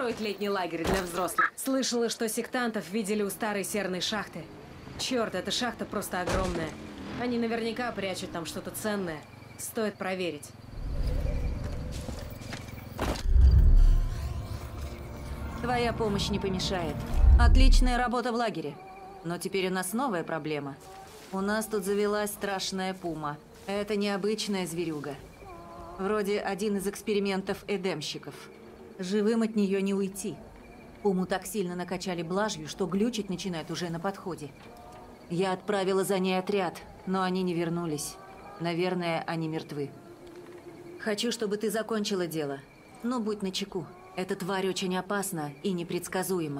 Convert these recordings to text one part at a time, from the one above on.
устроить летний лагерь для взрослых. Слышала, что сектантов видели у старой серной шахты. Черт, эта шахта просто огромная. Они наверняка прячут там что-то ценное. Стоит проверить. Твоя помощь не помешает. Отличная работа в лагере. Но теперь у нас новая проблема. У нас тут завелась страшная пума. Это необычная зверюга. Вроде один из экспериментов эдемщиков. Живым от нее не уйти. Пуму так сильно накачали блажью, что глючить начинает уже на подходе. Я отправила за ней отряд, но они не вернулись. Наверное, они мертвы. Хочу, чтобы ты закончила дело. Но будь начеку. Эта тварь очень опасна и непредсказуема.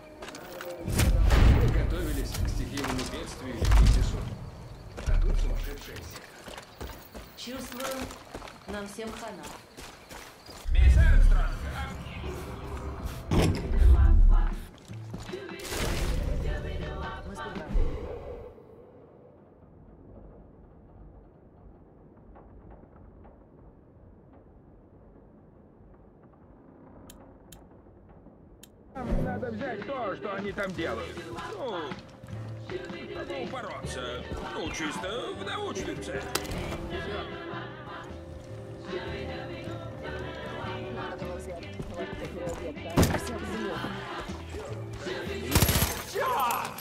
Мы готовились к стихийному бедствию или кризису. А тут сумасшедшая секта. Чувствую, нам всем хана. Мисс Армстронг, надо взять то, что они там делают. Ну, чтобы упороться. Ну, чисто в научных целях. Черт!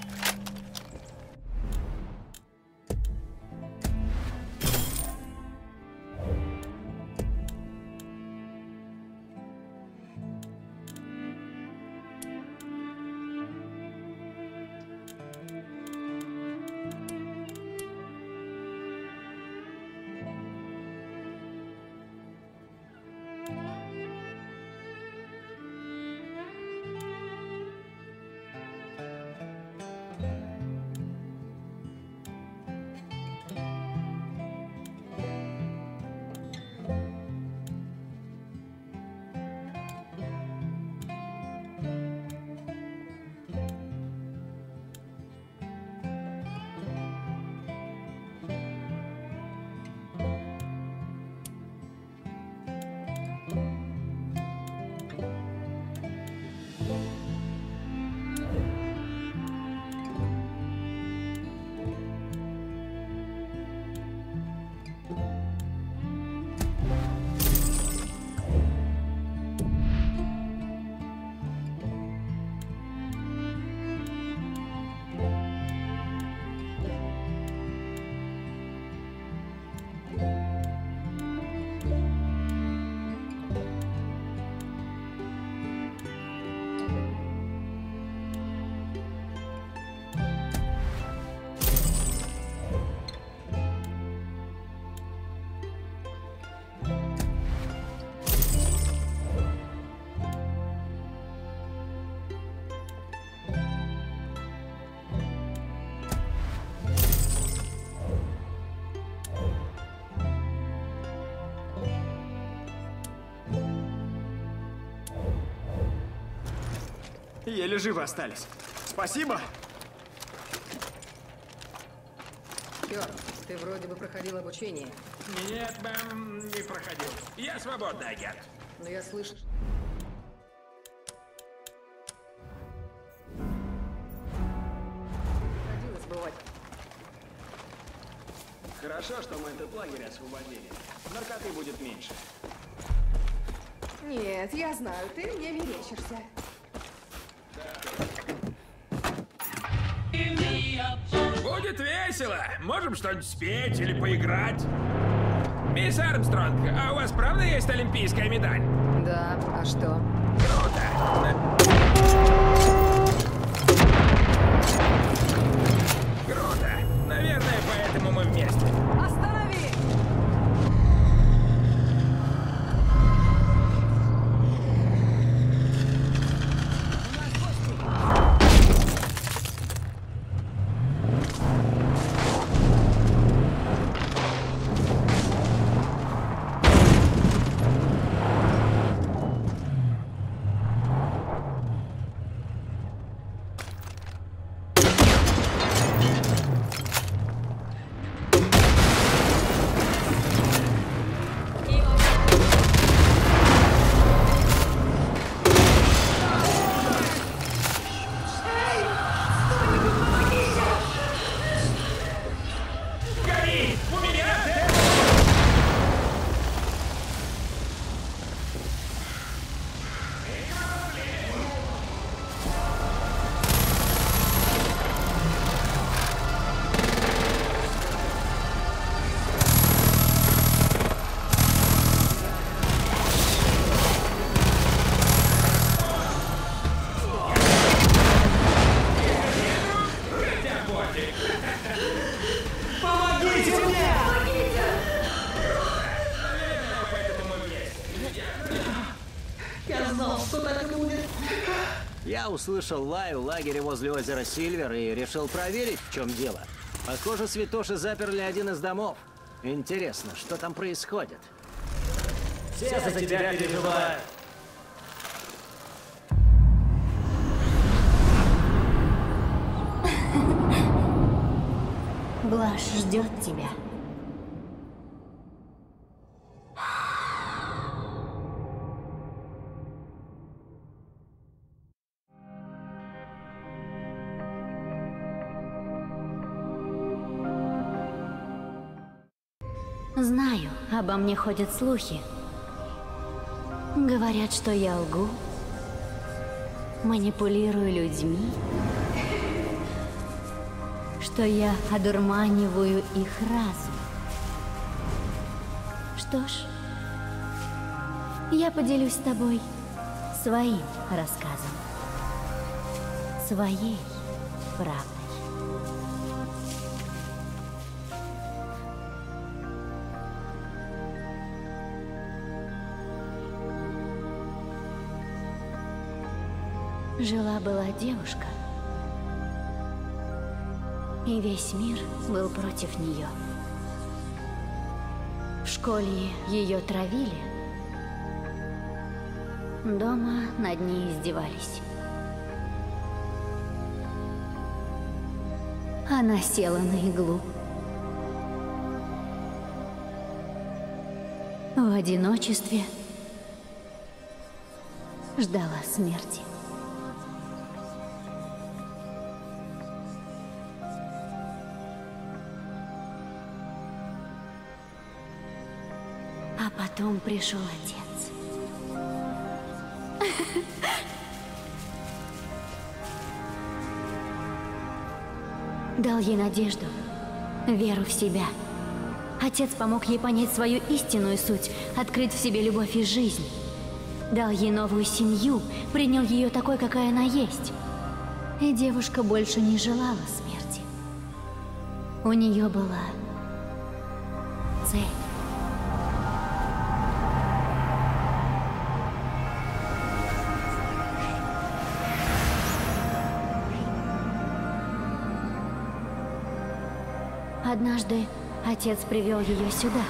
Еле живы остались. Спасибо. Черт, ты вроде бы проходил обучение. Нет, мэм, не проходил. Я свободный агент. Но я слышу... Приходилось бывать. Хорошо, что мы этот лагерь освободили. Наркоты будет меньше. Нет, я знаю, ты мне мерещишься. Будет весело. Можем что-нибудь спеть или поиграть. Мисс Армстронг, а у вас правда есть олимпийская медаль? Да, а что? Круто. Круто. Наверное, поэтому мы вместе. Останови! Я знал, что так и будет. Я услышал лай в лагере возле озера Сильвер и решил проверить, в чем дело. Похоже, святоши заперли один из домов. Интересно, что там происходит? Все за тебя переживают. Блаш ждет тебя. Знаю, обо мне ходят слухи. Говорят, что я лгу, манипулирую людьми, что я одурманиваю их разум. Что ж, я поделюсь с тобой своим рассказом, своей правдой. Жила-была девушка, и весь мир был против нее. В школе ее травили, дома над ней издевались. Она села на иглу. В одиночестве ждала смерти. А потом пришел отец. Дал ей надежду, веру в себя. Отец помог ей понять свою истинную суть, открыть в себе любовь и жизнь. Дал ей новую семью, принял ее такой, какая она есть. И девушка больше не желала смерти. У нее была цель. Однажды отец привел ее сюда.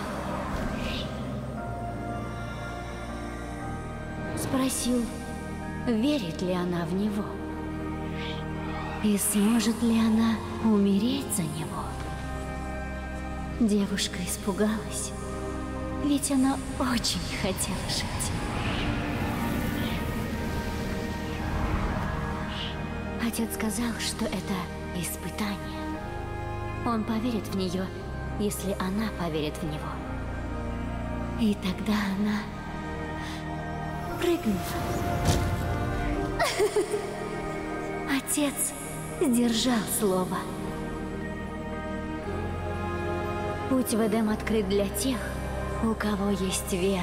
Спросил, верит ли она в него. И сможет ли она умереть за него. Девушка испугалась, ведь она очень хотела жить. Отец сказал, что это испытание. Он поверит в нее, если она поверит в него. И тогда она прыгнула. Отец сдержал слово. Путь в Эдем открыт для тех, у кого есть вера.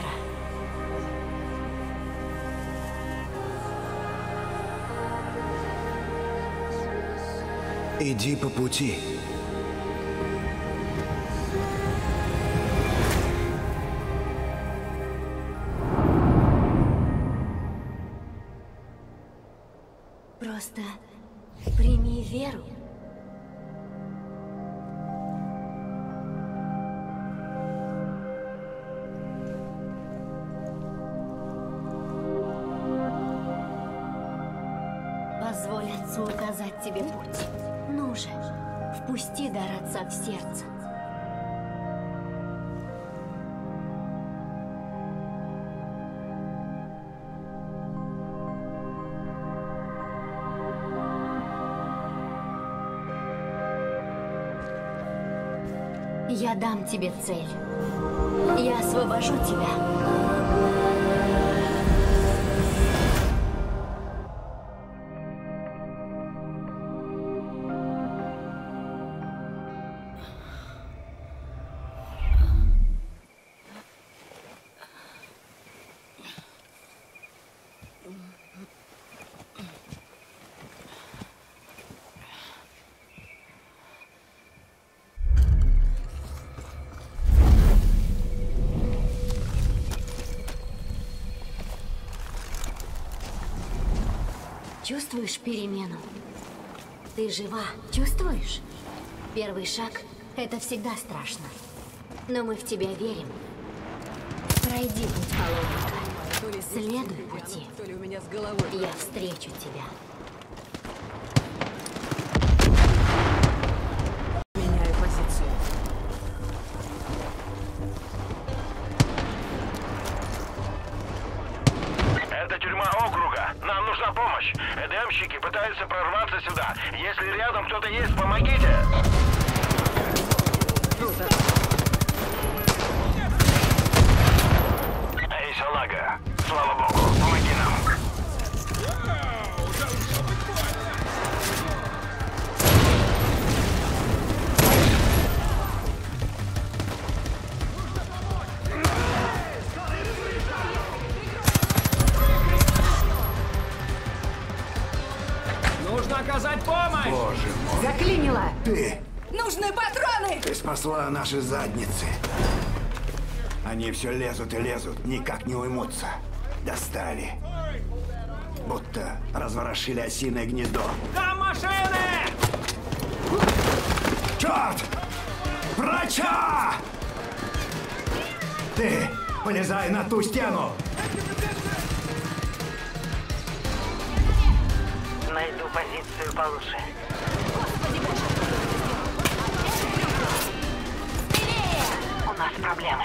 Иди по пути. Просто прими веру. Позволь отцу указать тебе путь. Ну же, впусти дар отца в сердце. Я дам тебе цель. Я освобожу тебя. Чувствуешь перемену? Ты жива, чувствуешь? Первый шаг – это всегда страшно. Но мы в тебя верим. Пройди путь паломника. Следуй пути. То ли у меня с головой. Я встречу тебя. Меняю позицию. Это тюрьма округа. Нам нужна помощь. Эдемщики пытаются прорваться сюда. Если рядом кто-то есть, помогите. Эй, салага. Слава богу, помоги нам. Нужно оказать помощь! Боже мой. Заклинило! Ты! Нужны патроны! Ты спасла наши задницы. Они все лезут и лезут, никак не уймутся. Достали. Будто разворошили осиное гнездо. Там машины! Черт! Врача! Ты полезай на ту стену! Найду позицию получше. У нас проблемы.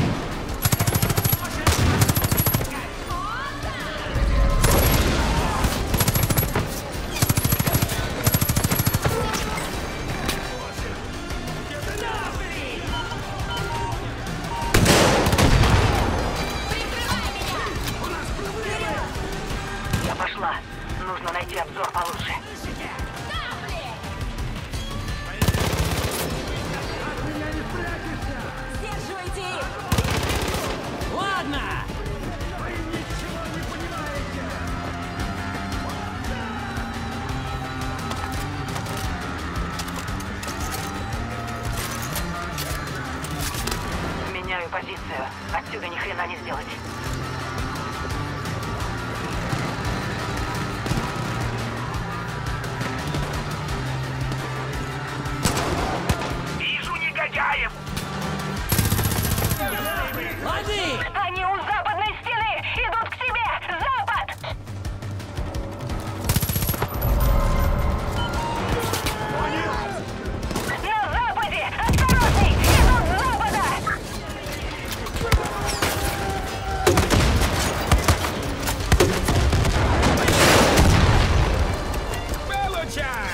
Я пошла. Нужно найти обзор получше. Сдерживайте их! Ладно! Меняю позицию. Отсюда ни хрена не сделать. Вижу негодяев! Лови! Они у западной стены! Идут к тебе! Запад! На западе! Осторожней! Идут с запада! Получай!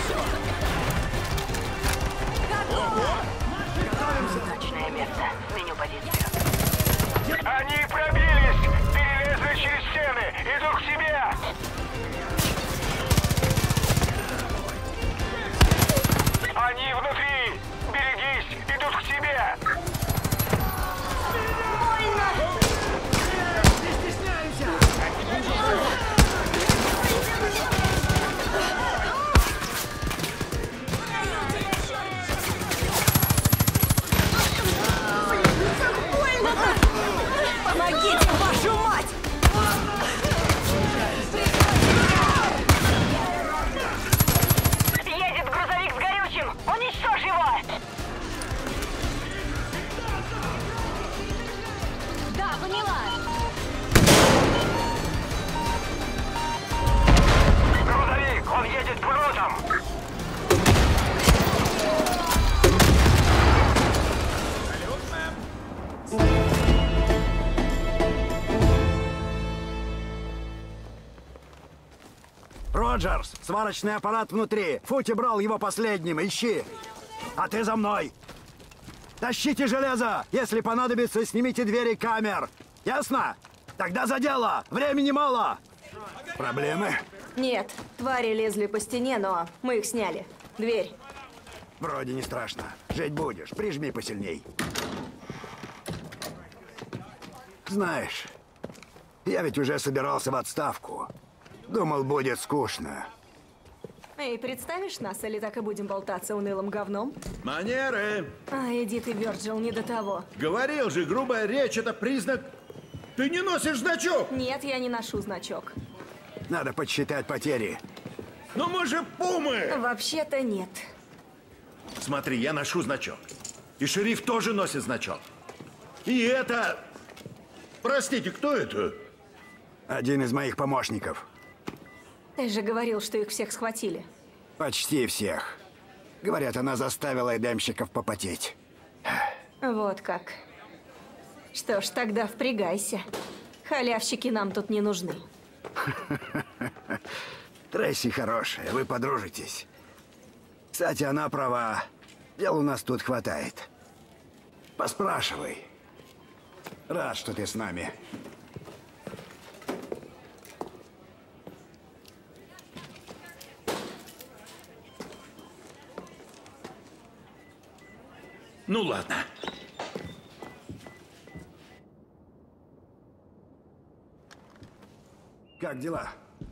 Удачное место. Сменю позицию. Они пробились! Перелезли через стены! Идут к тебе! Они внутри! Берегись! Идут к тебе! Помогите, вашу мать! Едет грузовик с горючим! Уничтожь его! Да, поняла! Грузовик! Он едет к воротам! Роджерс, сварочный аппарат внутри. Фути брал его последним, ищи. А ты за мной. Тащите железо. Если понадобится, снимите двери камер. Ясно? Тогда за дело. Времени мало. Проблемы? Нет, твари лезли по стене, но мы их сняли. Дверь. Вроде не страшно. Жить будешь. Прижми посильней. Знаешь, я ведь уже собирался в отставку. Думал, будет скучно. Эй, представишь нас, или так и будем болтаться унылым говном? Манеры! А, Эдит и Вёрджил не до того. Говорил же, грубая речь — это признак... Ты не носишь значок! Нет, я не ношу значок. Надо подсчитать потери. Но мы же пумы! Вообще-то нет. Смотри, я ношу значок. И шериф тоже носит значок. И это... Простите, кто это? Один из моих помощников. Ты же говорил, что их всех схватили. Почти всех. Говорят, она заставила эдемщиков попотеть. Вот как. Что ж, тогда впрягайся. Халявщики нам тут не нужны. Трейси хорошая, вы подружитесь. Кстати, она права. Дел у нас тут хватает. Поспрашивай. Рад, что ты с нами. Ну ладно. Как дела?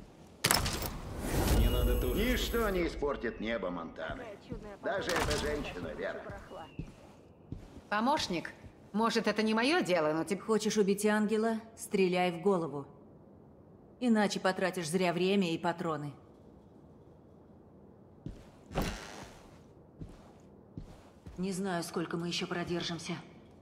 Не надо тут. Ничто не испортит небо Монтаны. Даже эта женщина, Вера. Помощник, может, это не мое дело, но тебе... Хочешь убить ангела? Стреляй в голову. Иначе потратишь зря время и патроны. Не знаю, сколько мы еще продержимся.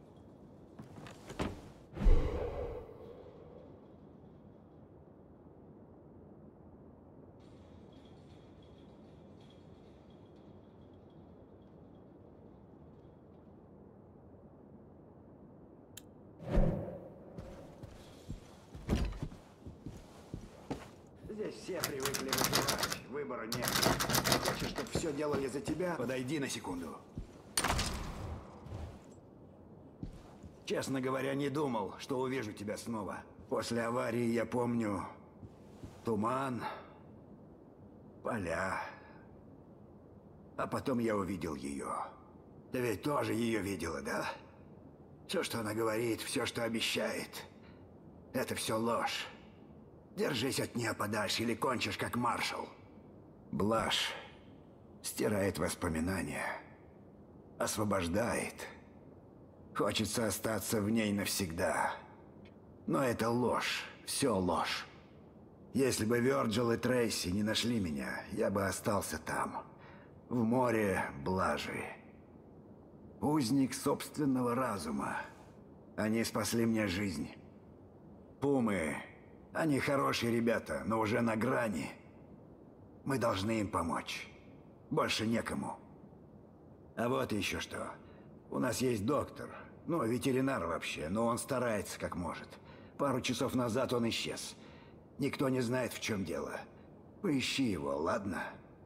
Здесь все привыкли выживать. Выбора нет. Хочешь, чтобы все делали за тебя? Подойди на секунду. Честно говоря, не думал, что увижу тебя снова. После аварии я помню туман, поля. А потом я увидел ее. Ты ведь тоже ее видела, да? Все, что она говорит, все, что обещает, это все ложь. Держись от нее подальше, или кончишь как маршал. Блажь стирает воспоминания, освобождает. Хочется остаться в ней навсегда. Но это ложь, все ложь. Если бы Вёрджил и Трейси не нашли меня, я бы остался там, в море Блажи. Узник собственного разума. Они спасли мне жизнь. Пумы, они хорошие ребята, но уже на грани. Мы должны им помочь. Больше некому. А вот еще что. У нас есть доктор. Ну, ветеринар вообще, но он старается как может. Пару часов назад он исчез. Никто не знает, в чем дело. Поищи его, ладно?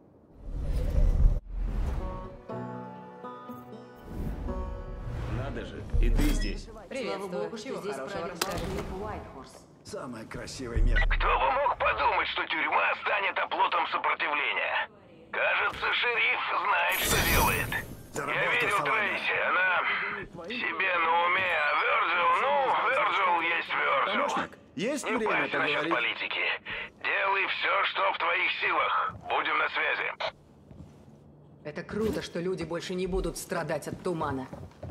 Надо же, и ты здесь. Слава богу, что здесь правит шериф Уайтхорс. Самое красивое место. Кто бы мог подумать, что тюрьма станет оплотом сопротивления? Кажется, шериф знает, что делает. Я видел Трейси, она себе на уме, а Вёрджил есть Вёрджил. Помощник, есть Не время парься насчет поговорить? политики. Делай все, что в твоих силах. Будем на связи. Это круто, что люди больше не будут страдать от тумана.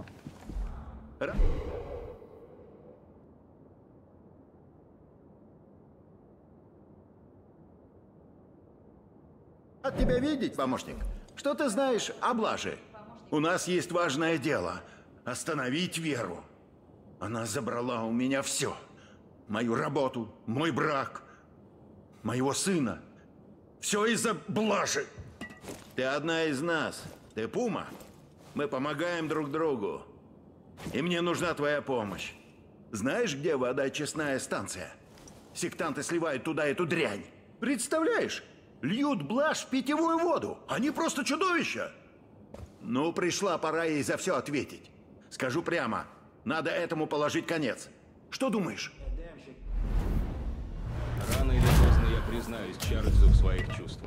Рад тебя видеть, помощник. Что ты знаешь о Блаже? У нас есть важное дело. Остановить Веру. Она забрала у меня все. Мою работу, мой брак, моего сына. Все из-за Блажи. Ты одна из нас. Ты Пума. Мы помогаем друг другу. И мне нужна твоя помощь. Знаешь, где водоочистная станция? Сектанты сливают туда эту дрянь. Представляешь? Льют блажь в питьевую воду. Они просто чудовища. Ну, пришла пора ей за все ответить. Скажу прямо, надо этому положить конец. Что думаешь? Рано или поздно я признаюсь Чарльзу в своих чувствах.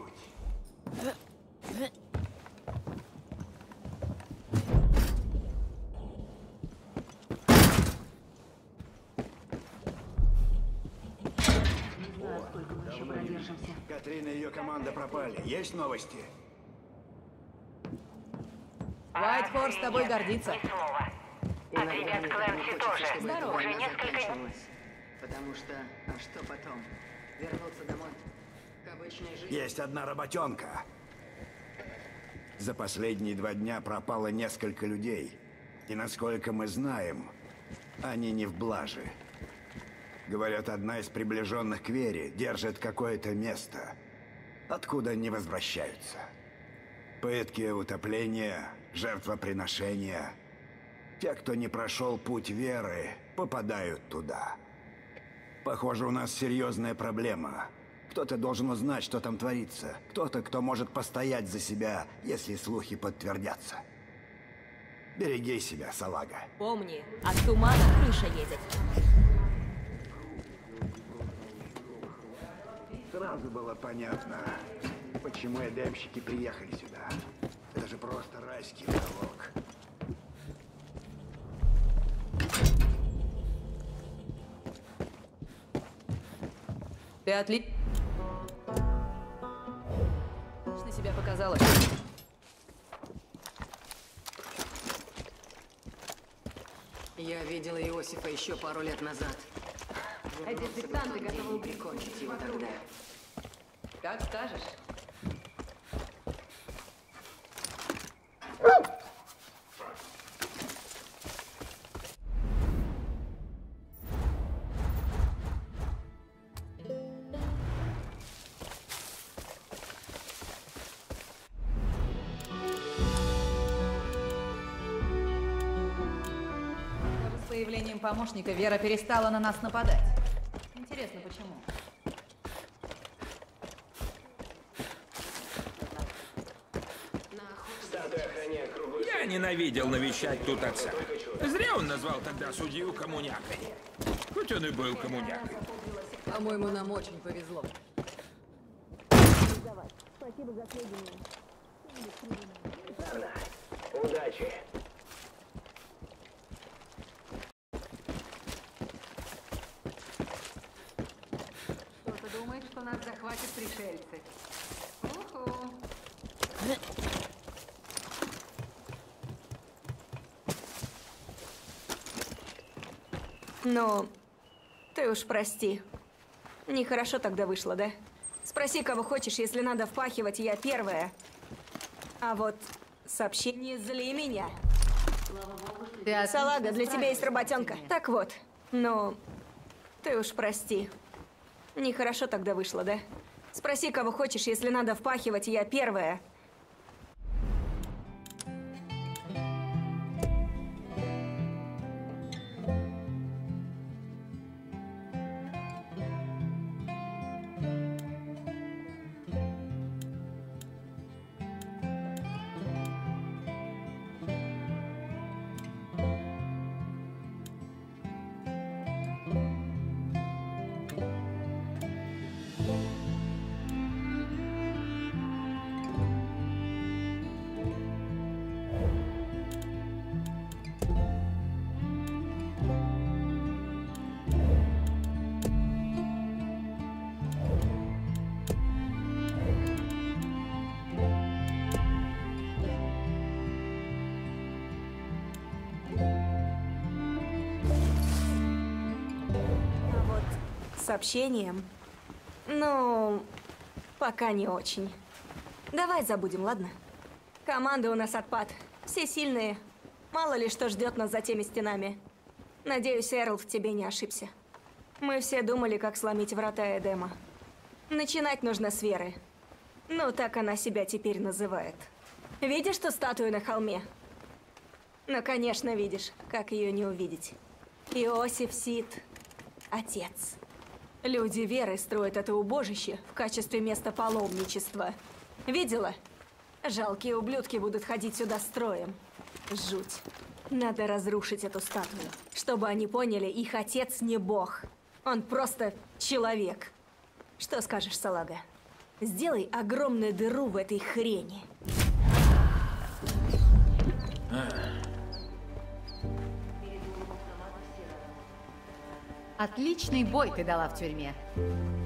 Катрина и ее команда пропали. Есть новости? Уайтхорс с тобой гордится. От ребят Клэнси тоже. Здорово. Уже несколько дней. Потому что... А что потом? Вернуться домой. К обычной жизни. Есть одна работенка. За последние 2 дня пропало несколько людей. И насколько мы знаем, они не в блаже. Говорят, одна из приближенных к Вере держит какое-то место, откуда не возвращаются. Пытки, утопления, жертвоприношения. Те, кто не прошел путь веры, попадают туда. Похоже, у нас серьезная проблема. Кто-то должен узнать, что там творится. Кто-то, кто может постоять за себя, если слухи подтвердятся. Береги себя, салага. Помни, от тумана крыша едет. Сразу было понятно, почему эдемщики приехали сюда. Это же просто райский уголок. Ты отлично себя показала. Я видела Иосифа еще пару лет назад. Эти сектанты готовы прикончить его тогда. Как скажешь. С появлением помощника Вера перестала на нас нападать. Интересно, почему? Я ненавидел навещать тут отца. Зря он назвал тогда судью коммунякой. Хоть он и был коммунякой. По-моему, нам очень повезло. Спасибо за сведения. Удачи. Кто-то думает, что нас захватят пришельцы. Уху. Ну, ты уж прости. Нехорошо тогда вышло, да? Спроси, кого хочешь, если надо впахивать, я первая. А вот сообщение зли меня. Салага, для тебя есть работенка. Так вот, ну, ты уж прости. Нехорошо тогда вышло, да? Спроси, кого хочешь, если надо впахивать, я первая. Сообщением? Ну, пока не очень. Давай забудем, ладно? Команда у нас отпад. Все сильные. Мало ли что ждет нас за теми стенами. Надеюсь, Эрл в тебе не ошибся. Мы все думали, как сломить врата Эдема. Начинать нужно с Веры. Ну, так она себя теперь называет. Видишь ту статую на холме? Ну, конечно, видишь. Как ее не увидеть? Иосиф Сид. Отец. Люди веры строят это убожище в качестве места паломничества. Видела? Жалкие ублюдки будут ходить сюда строем. Жуть. Надо разрушить эту статую, чтобы они поняли, их отец не бог. Он просто человек. Что скажешь, салага? Сделай огромную дыру в этой хрени. Отличный бой ты дала в тюрьме.